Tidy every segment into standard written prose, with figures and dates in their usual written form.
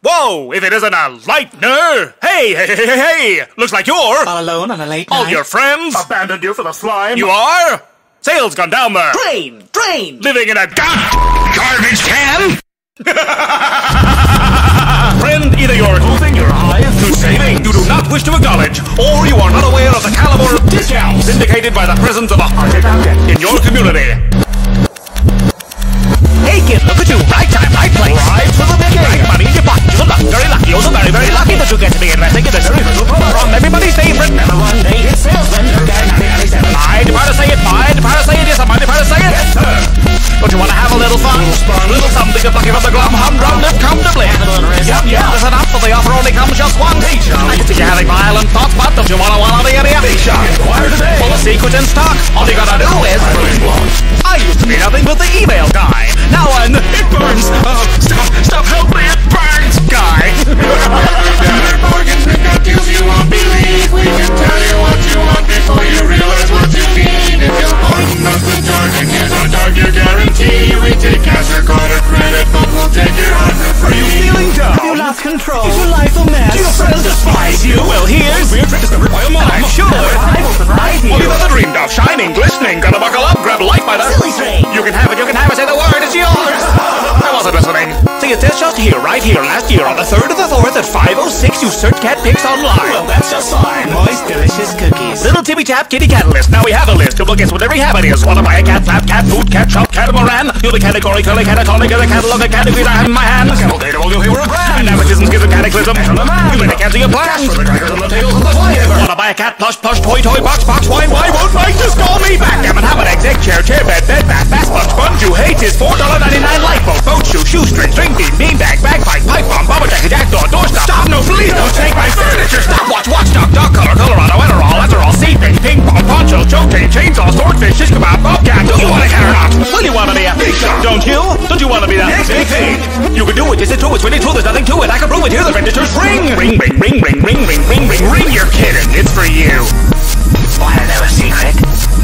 Whoa, if it isn't a lightener! Hey! Looks like you're... All alone on a late night. All your friends... Abandoned you for the slime. You are? Sales gone down there. Drain! Living in a garbage can? Friend, either you're closing your eyes to saving you do not wish to acknowledge, or you are not aware of the caliber of discounts indicated by the presence of a hearted object in your community. Hey kid, look at you. Right time, right place. Right to the beginning. Right money in your pocket. You're lucky, very lucky. Oh, so very, very lucky that you get to be investing in this very little promo from everybody's favorite number one dated salesman, Guy 1997. Mind if I say it? Yes, I mind if I say it? Yes, sir. Don't you want to have a little fun? Little something of lucky from the glum, humdrum, live comfortably. Yeah. Listen up, for the offer only comes just once. I can see you having violent thoughts, but don't you want the idiot? Big shot. Inquire today. Well, the secret's in stock. All you gotta do is... I used to be nothing but the email guy. Now I'm... It burns. Stop, help me, it burns, guy. Bargains, we got deals you won't believe. We can tell you what you want before you realize what you need. If you'll pardon us the jargon, here's our dog-year guarantee. We take cash or card or credit, but we'll take your heart for free. Are you feeling down? Have you lost control? Is your life a mess? Do your friends despise you? Well, here's... Weird trick discovered by a mom. I'm sure. Survival surprise you. What have you ever dreamed of? Shining, glistening, gotta buckle up, grab a light by the... Silly string. You can have it, say the word, it's yours. I wasn't listening. See, it's just here, right here, last year, on the 3rd of the 4th at 5:06, you sirK picks online. Well, that's just fine. Moist, delicious cookies. Little Timmy Tap Kitty Catalyst. Now we have a list. You'll guess what every habit is. Want to buy a cat, flap, cat, food, cat, shop, catamaran. You'll be category, curly, catatonic, the catalog, the category I have in my hand. Cattle data, you'll hear a brand. Advertisements give a cataclysm. You made a cat to your plans. For the crackers and the tails and the flavor. Want to buy a cat, plush, toy, box, wine, why won't Mike just call me back? Damn it, have an exec chair, bed, bath, sponge you hate is $4.99 lifeboat, boat shoe, shoestring, string bean, beanbag, bagpipe, pipe bomb, bubble jacket, jackdaw, doorstop. Stop, no, please don't take my furniture. Stopwatch, watchdog, dog color, Colorado, Etherol, seed bait, ping pong, poncho, choke chain, chainsaw, swordfish, shish kebab, bobcat. Do you want a cat or not? Will you want to be a big shot? Don't you? Don't you want to be the next big thing? You can do it, yes it's true, it's really true, there's nothing to it. I can prove it, hear the registers ring. Ring, you're kidding, it's for you. Want to know a secret?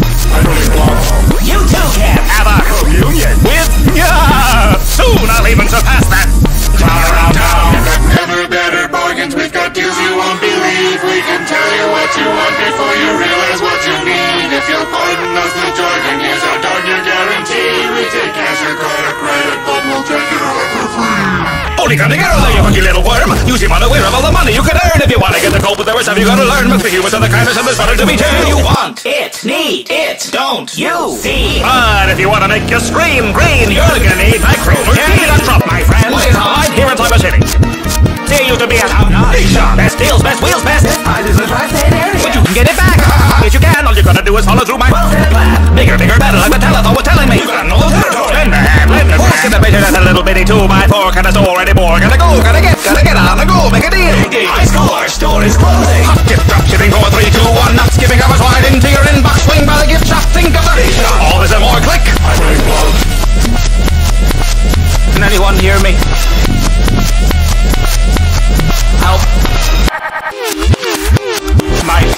You too can have a communion with ya. Soon I'll even surpass that. Crowd around town. Never better bargains, we've got deals you won't believe. We can tell you what you want before you realize what you need. If you'll pardon us the jargon, here's our dog-year guarantee. We take cash or card or credit, but we'll take your heart for free. Only come together there, you funky little worm. You seem unaware of all the money you can earn. If you want to get the cope with the rest of you gotta learn. Must be humans and the kindness and there's better to be turned. You want it, need it, don't you see? But if you want to make you scream green, you're gonna need my chrome. Need a drop, my friend. What is hard here in Cyber City? There used to be a top-notch shop. Best deals, best wheels, best prizes in the tri-state area. But you can get it back. Yes, you can. All you gotta do is follow through my well-set plan. Bigger, better, like the telephone was telling me. You gotta know the territory. Lend a hand. Fork in the vision that's a little bitty 2x4 kind of store anymore. Gotta go, gotta get on the go, make a deal. High school, our store is closing. Hot tip drop shipping for 3, 2, 1. Not skipping hours wide into your inbox. Swing by the gift shop. Think of the shop. All this and more. Click. Can anyone hear me? Help. Mike.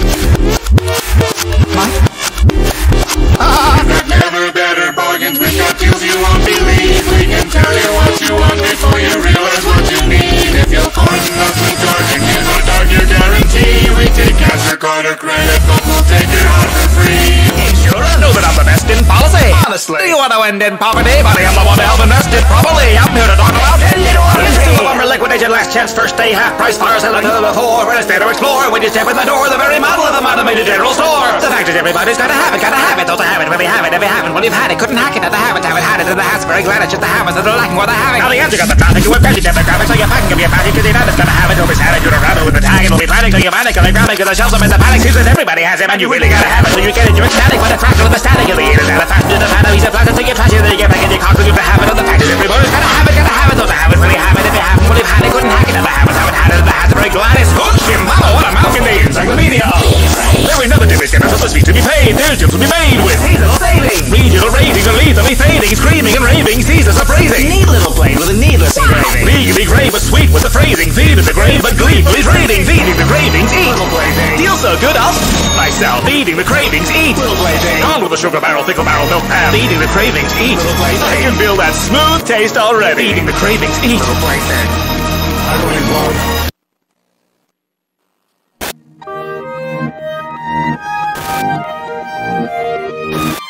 Never better bargains, we've got deals you won't believe. We can tell you what you want before you realize what you need. If you'll pardon us the jargon, here's our dog-year guarantee. We take cash or card or credit, but we'll take your heart for free. Sure, I know that I'm the best in policy. Honestly. Do you want to end in poverty? Buddy, I'm the one to help invest it properly. I'm here to talk about lumber liquidation, last chance, first day, half price, fire sale until before. We're a state to explore. When you step in the door, the very model of the automated general store. The fact is everybody's gotta have it. Don't they have it? Really have it. If you haven't, well, you've had it. Couldn't hack it. Have it. Had it in the house. Very glad it's just the habits that are lacking what they're having. Now the answer got the traffic. You have better demographics, so you packing of your package. Cause you're not gonna have it. Don't be sad. You're around it with the tag. It'll be planning. So you panic. Cause they grab it. Cause the shelves are in the panic. Seems that everybody has it. And you really gotta have it. So you get it. You're ecstatic. When it's fractal with the static. You'll be in it. Out of fast. Do the fan. He's a plastic. So you flash it. Then you get back in your car. Cause you have it. On the package. Everybody's gotta have it. Don't they have it? Really have it. If you haven't, well, you've had it. Couldn't hack it. Never have it. Haven't had it. The hat's very glad it's hooked. Mama, what a mouth in the encyclopedia. There ain't nothing to be scared of. The speech to be paid. There's deals to be made with seasonal savings. Regional ratings are lethally fading. Screaming and raving. Seasons are praising. Neat little blade with a needless engraving. Legally grave but sweet with the phrasing. Feed in the grave but gleefully trading. Feeding the cravings. Eat. Little blazing. Deal so good I'll myself. Feeding the cravings. Eat. Little blazing. Gone with the sugar barrel, pickle barrel, milk pan. Feeding the cravings. Eat. Little blazing. I can feel that smooth taste already. Feeding the cravings. Eat. Little blazing. Algo igual.